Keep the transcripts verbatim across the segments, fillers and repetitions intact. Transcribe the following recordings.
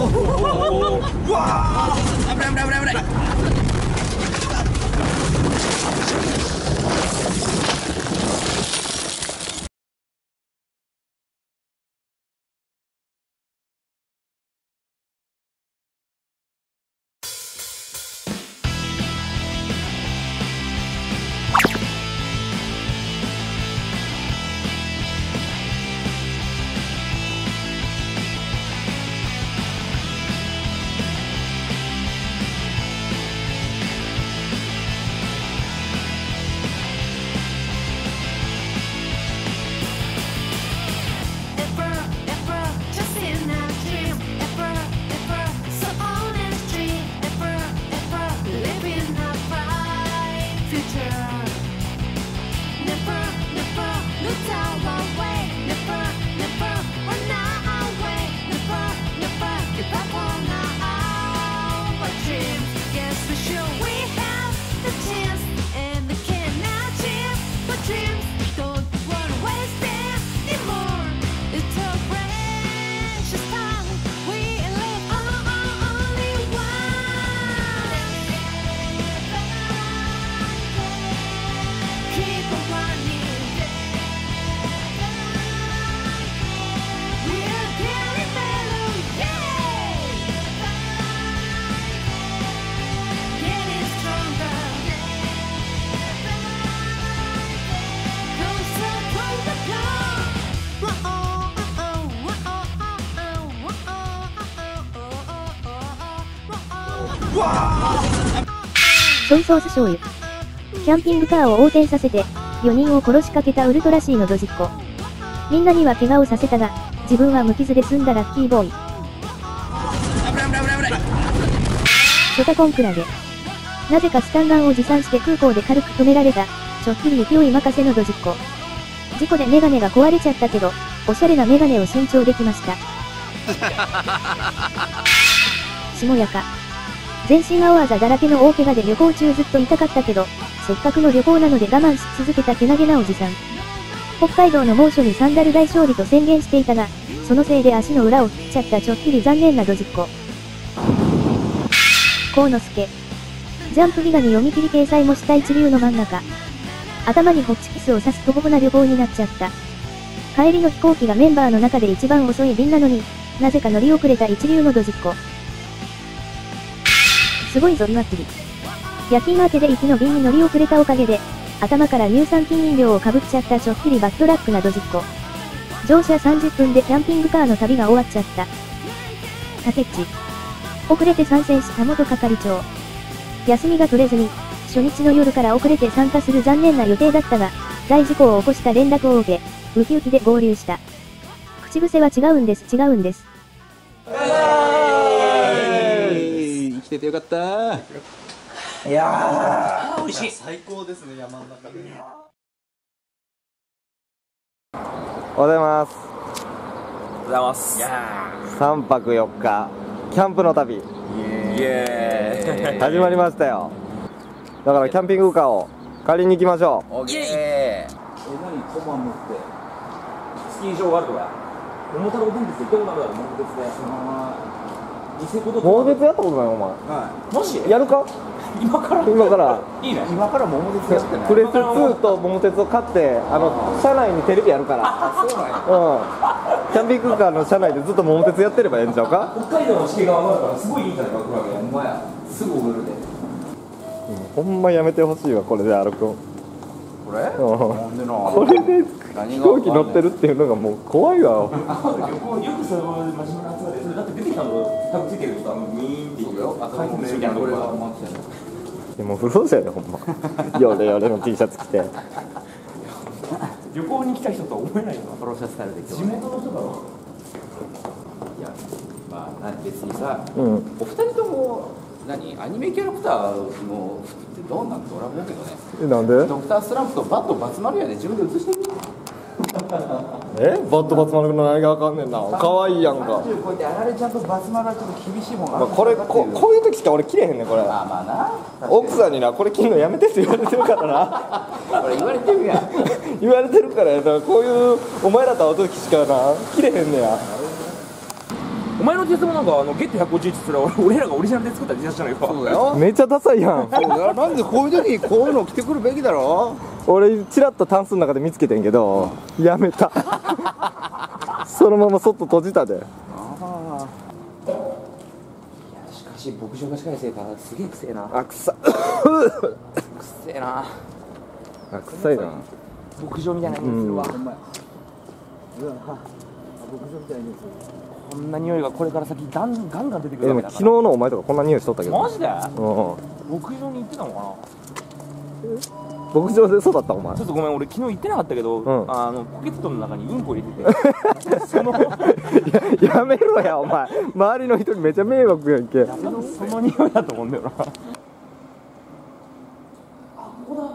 うわー、危ない危ない危ない危ない。 ソイソース醤油。キャンピングカーを横転させて、よにんを殺しかけたウルトラシーのドジっ子。みんなには怪我をさせたが、自分は無傷で済んだラッキーボーイ。ショタコンクラゲ。なぜかスタンガンを持参して空港で軽く止められた、ちょっぴり勢い任せのドジっ子。事故でメガネが壊れちゃったけど、おしゃれなメガネを新調できました。しもやか。全身青あざだらけの大怪我で旅行中ずっと痛かったけど、せっかくの旅行なので我慢し続けたけなげなおじさん。北海道の猛暑にサンダル大勝利と宣言していたが、そのせいで足の裏を切っちゃったちょっぴり残念なドジっ子。幸之助。ジャンプギガに読み切り掲載もした一流の漫画家。頭にホッチキスを刺すトボボな旅行になっちゃった。帰りの飛行機がメンバーの中で一番遅い便なのに、なぜか乗り遅れた一流のドジっ子。すごいぞ今霧。夜勤明けで行きの便に乗り遅れたおかげで、頭から乳酸菌飲料をかぶっちゃったちょっぴりバッドラックなドジっ子。乗車さんじゅっぷんでキャンピングカーの旅が終わっちゃった。竹内。遅れて参戦した元係長。休みが取れずに、初日の夜から遅れて参加する残念な予定だったが、大事故を起こした連絡を受け、ウキウキで合流した。口癖は違うんです違うんです。 生きててよかった。いやー、美味しい。最高ですね、山の中で。 おはようございます。 おはようございます。 さんぱくよっか、キャンプの旅。イエーイ。始まりましたよ。だからキャンピングカーを借りに行きましょう。 オッケー。え、何コマ持って。スキー場があるとか。桃太郎電鉄行ったことあるだろ、桃鉄で。 桃鉄やったことないお前。 はい。マジ？ やるか？ 今から今からいいね。今から桃鉄やってない。 プレスツーと桃鉄を買ってあの車内にテレビやるから。 あ、そうなんや。 うん。キャンピングカーの車内でずっと桃鉄やってればええんちゃうか？ 北海道の指定側があるからすごいいいんじゃないかこれ。ほんまや。すぐ踊るで。 ほんまやめてほしいわこれで歩くん。 これ？ うん。 なんでな。 これで飛行機乗ってるっていうのがもう怖いわ。 よくそれ真面目なやつがで、だって出てきたの多分ついてるとあのミーンっていうよ。あ、回転寿司みたいなところが回ってたよ。 でも風呂じゃねほんま。ヨレヨレの T シャツ着て。 旅行に来た人とは思えないよな。プロセスタイルで地元の人だろ。いや、まあ別にさ、うん、お二人とも何アニメキャラクターの服ってどうなんて俺は思うけどね。 え、なんで？ ドクタースランプとバットバツ丸やで自分で映してみ。 え？バットバツ丸の何がわかんねんな。可愛いやんか。 こうやってあられちゃんとバツ丸はちょっと厳しいもんがある。 まあ、これここういう時しか俺着れへんねんこれ。 まあまあな。 奥さんになこれ着んのやめてって言われてるからな。 俺言われてるやん。 言われてるからやだからこういうお前らと会う時しかな着れへんねや。 お前前の ティーエス もなんかあのゲットひゃくごじゅういちすら俺らがオリジナルで作った T シャツじゃないか。 そうだよ。 めっちゃダサいやん。 そうだよ。なんでこういう時にこういうの着てくるべきだろ。 俺チラッとタンスの中で見つけてんけどやめた。そのまま外閉じたで。 ああ。いやしかし牧場が近いせいかすげえくせえな。 あ、くさくせえな。 あ、臭いな。 牧場みたいな匂いするわ。 ほんまや。うわ、牧場みたいにする。 こんな匂いがこれから先ガンガンガン出てくるでわけだから。 も昨日のお前とかこんな匂いしとったけど。 マジで？ うん。 牧場に行ってたのかな。 牧場で育ったお前。 ちょっとごめん、俺昨日行ってなかったけど、 うん、 あのポケットの中にうんこ入れててそのや, やめろやお前。周りの人にめちゃ迷惑やんけ。 そのその匂いだと思うんだよな。あ、ここだ。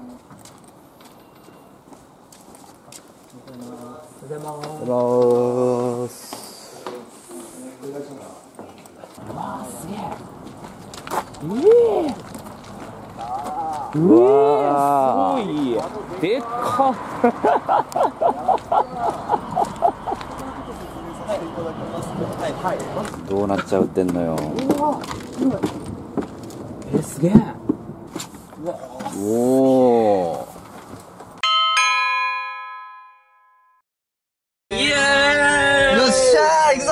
おはようございます。 おはようございます。 うわーすげえ。ええーうえー、すごいでっかどうなっちゃうってんのよ。 えー、すげえ。 おお。 イエーイ。よっしゃー、行くぞ。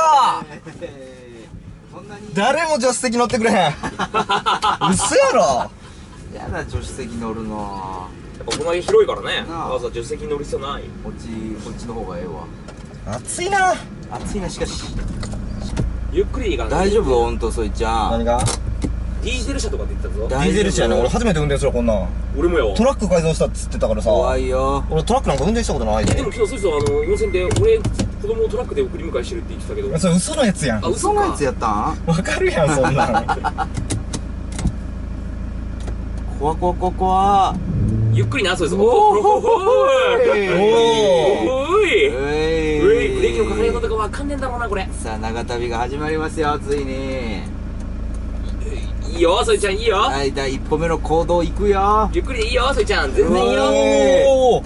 誰も助手席乗ってくれへん。嘘やろ。 やだ、助手席乗るの。 やっぱこの辺広いからね。わざわざ助手席に乗る必要ない。 こっち、こっちの方がええわ。 暑いな。 暑いな、しかし。 ゆっくりでいいからね。 大丈夫、ほんと、そいちゃん。 何が？ ディーゼル車とかって言ってたぞ。 ディーゼル車やな。俺初めて運転するこんなん。 俺もよ。 トラック改造したっつってたからさ。 怖いよ。 俺トラックなんか運転したことないで。 でも今日そうそう、あの温泉で俺子供をトラックで送り迎えしてるって言ってたけど。 それ嘘のやつやん。 あ、嘘のそんなやつやったん？ わかるやん、そんなん。 怖怖怖怖。 ゆっくりな、そうです。おーおーおーおーい。 ううい。 えブレーキのかかり方とかわかんねえんだろうな、これ。 さあ、長旅が始まりますよ、ついに。 いいよ、そいちゃん、いいよ。 はい、第一歩目の行動行くよ。 ゆっくりでいいよ、そいちゃん。全然いいよ。 おー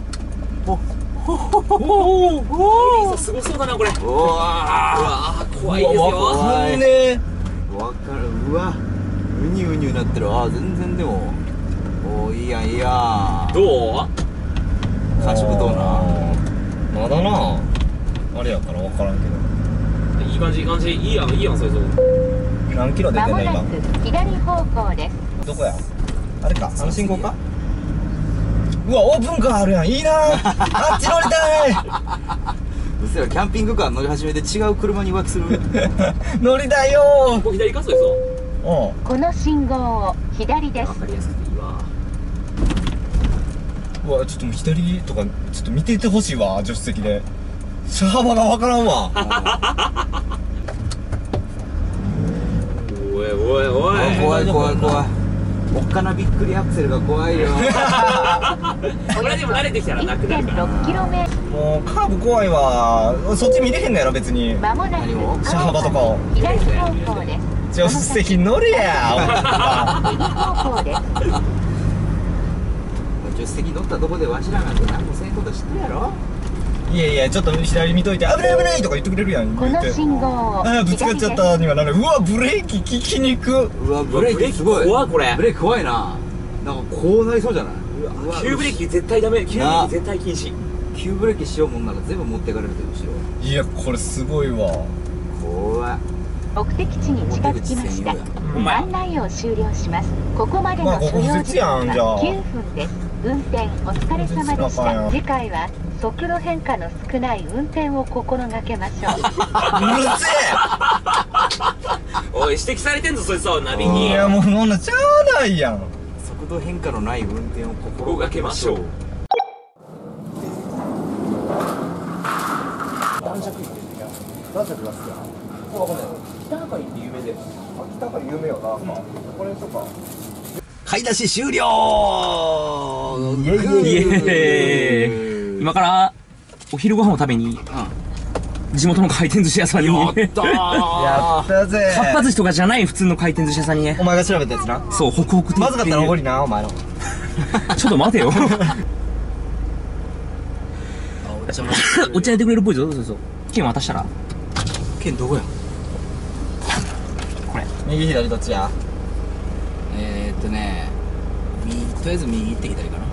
おーすごそうだな、これ。うおわわー、怖いですよ。 わかんねえ。 わかる。うわ、うにうになってる。あー、全然でも。おー、いいやん、いいやん。 どう？ 感触どうな？ まだなあれやから分からんけど。 いい感じ、いい感じ。いいやん、いいやん、そいつ。 何キロ出てんの今？ 左方向です。 どこや？あれか、あの信号か？うわ、オープンカーあるやん。いいなあっち乗りたい。 うせや、キャンピングカー乗り始めて違う車に浮気する。 乗りたいよここ左か、そいつ。 ー。 この信号を左です。 わかりやすくていいわ。 うわ、ちょっともう左とかちょっと見ててほしいわ、助手席で。車幅が分からんわ。 おいおいおい。 怖い怖い怖い。おっかなびっくりアクセルが怖いよ。 これでも慣れてきたらなくなるから。 いってんろくキロメートル。 もうカーブ怖いわ。そっち見れへんのやろ別に。 まもなく何を車幅とかを左方向です。 助手席乗れや。 右方向です。 助手席乗ったとこでわしらなんて何もせんこと知ってるやろ。 いやいや、ちょっと左見といて、危ない危ないとか言ってくれるやん。 この信号をああ、ぶつかっちゃったにはなる。うわ、ブレーキ効きにく。 うわ、ブレーキすごい。 怖い、これ。 ブレーキ怖いな。なんかこうなりそうじゃない？うわ、 急ブレーキ絶対ダメ。急ブレーキ絶対禁止。 急ブレーキしようもんなら全部持ってかれるで、後ろ。 いや、これすごいわ。 怖い。 目的地に近づきました。案内を終了します。ここまでの所要時間はきゅうふんです。運転お疲れ様でした。次回は速度変化の少ない運転を心がけましょう。 うるせおい、指摘されてんぞ、そいつはナビえ。いに。 や、もうそんなちゃうないやん。 速度変化のない運転を心がけましょう。 男爵って言うんだよ。男爵が好きやな。わかんない。北中井って有名で。 北中有名よな。これにしようか。 買い出し終了。 イエイイエーイ。今からお昼ご飯を食べに地元の回転寿司屋さんに。 やったー。 やったぜ。 かっぱ寿司とかじゃない普通の回転寿司屋さんにね。 お前が調べたやつな。 そう、ホクホク亭まずかったらおごりな、お前の。 ちょっと待てよ。 お茶もお茶やってくれるっぽいぞ。そうそう。券渡したら。 剣どこや？ 右左どっちや？ えーっとね右とりあえず右行って左かな。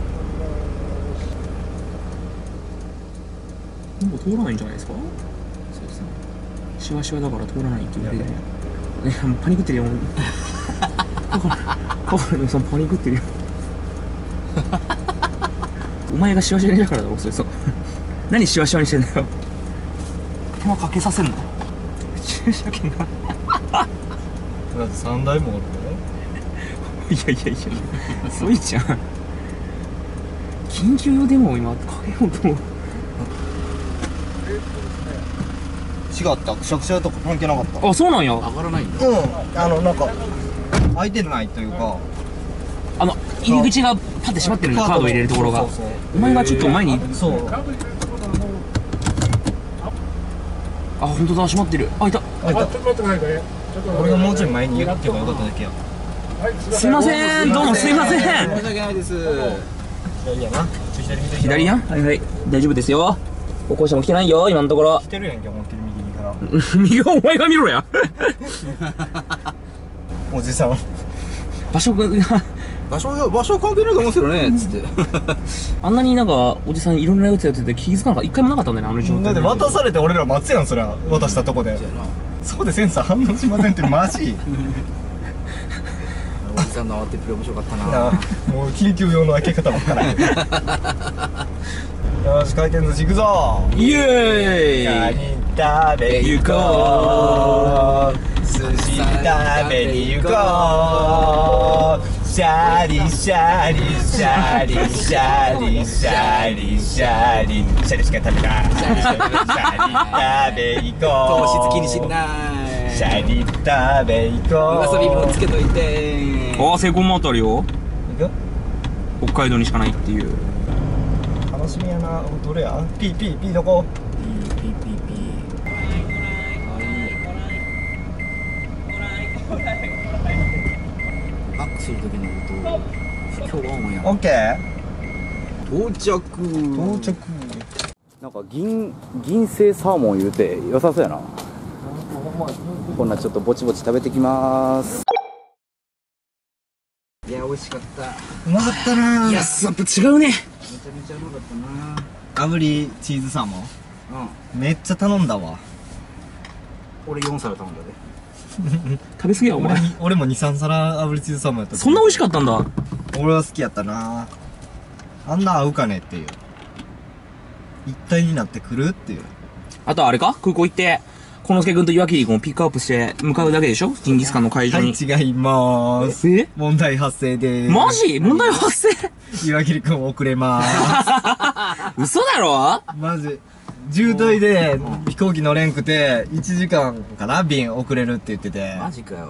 もう通らないんじゃないですか。そうですね。シワシワだから通らないって言ってる。いやもうパニックってるよ。だからカフェのさんパニックってるよ。お前がシワシワにだからだろそれそう。何シワシワにしてんだよ。手間かけさせんの。駐車券が。 だってさんだいもおるいやいやいやそういじゃん。緊急用電話を今かけようと思う。 違ったくしゃくしゃとか関係なかった。 あそうなんや。 上がらないんだ。 うんあのなんか開いてないというかあの入り口がパッて閉まってるんだ。カードを入れるところが。 そうそうそうお前がちょっと前に。 そうあ本当だ閉まってる。あいた。 開いた。俺がもうちょい前に言ってばよかっただけや。 すいませんどうもすいません。 申し訳ないです。 左やな。左見て。 左やん。はいはい大丈夫ですよ。歩行者も来てないよ今のところ。 来てるやんけ思いっきり右から。 右はお前が見ろや。 おじさん場所が場所場所関係ないと思うんですけどねつって。 あんなになんかおじさんいろんなやつやってて気づかなかった一回もなかったんだよねあの状態。 だって渡されて俺ら待つやんそりゃ渡したとこで。そこでセンサー反応しませんってマジ。 おじさんの慌てっぷり面白かったな。 なあもう緊急用の開け方ばっかり。よし回転寿司行くぞ。 イエーイ。 食べに行こう。寿司食べに行こう。シャリシャリシャリシャリシャリシャリシャリしか食べない。シャリ食べ行こう。 糖質気にしない。 シャリ食べ行こう。 わさびもつけといて。 ああセイコンもあたるよ。 行く？ 北海道にしかないっていう。 楽しみやな。どれや？ピーピーピーどこ？ ピーピーピーピー。バックするときの音不協和音や。 オッケー。 到着。 到着。 なんか銀銀製サーモン言うて良さそうやな。こんなちょっとぼちぼち食べてきまーす。 いや美味しかった。 うまかったな。 いややっぱ違うね。 めちゃめちゃうまかったな。 炙りチーズサーモンうん。 めっちゃ頼んだわ。 俺よん皿頼んだで。 食べ過ぎやお前。 俺に俺もにさん皿炙りチーズサーモンやった。 そんな美味しかったんだ。 俺は好きやったな。あんな合うかねっていう、一体になってくるっていう。 あとあれか空港行ってこのすけ君と岩切君をピックアップして向かうだけでしょジンギスカンの会場はいに。 違いまーす。 え問題発生でーす。 マジ問題発生。 岩切くん遅れまー嘘だろ。 す。マジ渋滞で飛行機乗れんくていちじかんかな便遅れるって言ってて、 マジかよ。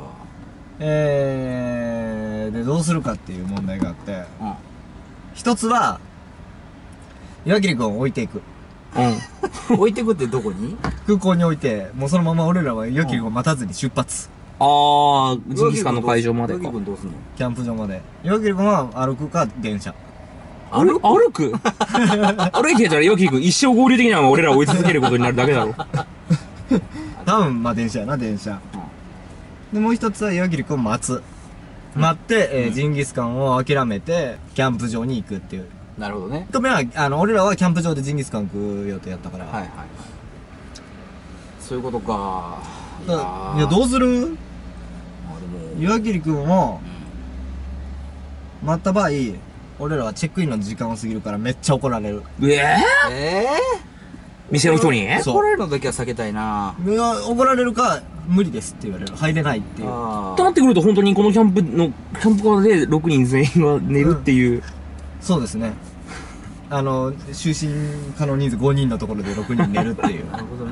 えーでどうするかっていう問題があって、 うん。 一つは岩切くんを置いていく。 うん。 置いてくってどこに？ 空港に置いて、もうそのまま俺らは岩切くんを待たずに出発。 あージンギスカンの会場までか。 岩木君どうすんの？ キャンプ場まで。岩切くんは歩くか電車。 歩歩く歩いてたら岩切君一生合流的なのが俺らを追い続けることになるだけだろ。 多分まあ電車やな電車。でもう一つは岩切くんを待つ。待って、えージンギスカンを諦めてキャンプ場に行くっていう。 なるほどね。 一つ目はあの俺らはキャンプ場でジンギスカン食う予定やったから。 はいはい。そういうことか。いだやからいやどうする？ あでも岩切くんを待った場合、俺らはチェックインの時間を過ぎるからめっちゃ怒られる。 えええ店の人にえー、 そう怒られるのだけは避けたいな。 いや怒られるか無理ですって言われる。入れないっていう。 あとなってくると本当にこのキャンプの、キャンプカーでろくにん全員が寝るっていう。 そうですね。あの就寝可能人数ごにんのところでろくにん寝るっていう。 なるほどね。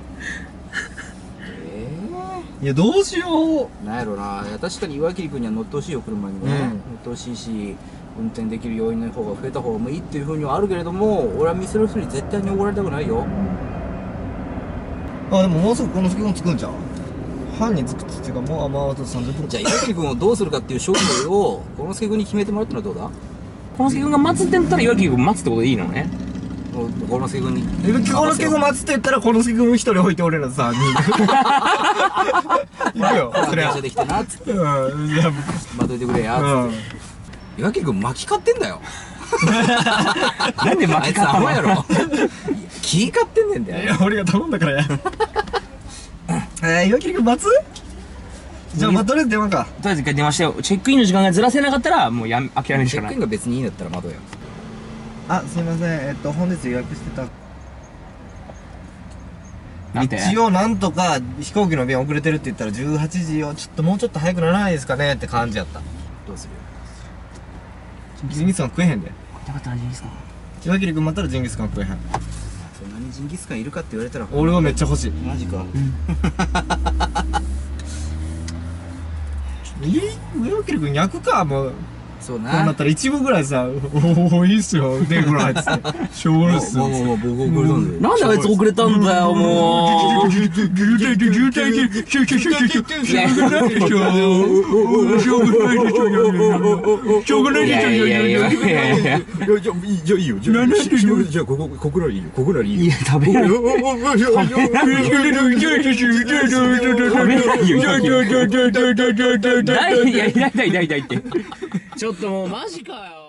えいやどうしよう。 えー、なんやろな。いや確かに岩切君には乗ってほしいよ車にね、 うん乗ってほしいし運転できる要員の方が増えた方がいいっていうふうにはあるけれども、俺は店の人に絶対に怒られたくないよ。 あでももうすぐこの隙間つくんじゃん。犯人つくっつっていうかもうあまああとさんじゅっぷん。 じゃあ岩切君をどうするかっていう勝負をこの助君に決めてもらったのはどうだ？ このすけ君が待つって言ったら岩切君待つってことでいいのね。 もうこの助君にえこの隙間待つって言ったらこの隙間一人置いて俺らさんにん行くよそれはできたなっつってうんじゃあ待っといてくれやっつって岩切君巻き買ってんだよなんで巻き買ったのあいつアホやろ気買ってんねんだよいや俺が頼んだからやえー岩切君待つじゃあまあとりあえず電話かとりあえず一回電話してよ。チェックインの時間がずらせなかったらもうやめ諦めるしかないチェックイン。が別にいいんだったら窓やあすいませんえっと本日予約してたなんて一応なんとか飛行機の便遅れてるって言ったらじゅうはちじをちょっともうちょっと早くならないですかねって感じやったどうするジンギスカン食えへんでよかったらいいですか。 岩切君待ったらジンギスカン食えへんそんなにジンギスカンいるかって言われたら俺はめっちゃ欲しいマジかいい岩切君焼くかもうそうこうななったら一部ぐらいさ「おおいいっすよでこれ」っつって「しょうがないっすよ」 もうもう僕遅れたんでなんであいつ遅れたんだよ、もう。 渋滞で渋滞でシュシュシュシュシュしょうがないでしょしょうがないでしょしょうがないでしょいやいやいやいやいや。 いやじゃあじゃあいいよじゃあじゃあここここらいいよここらいいよいや、食べない。食べないよ。いや、いやいやいやいやいやって。ちょっともうマジかよ。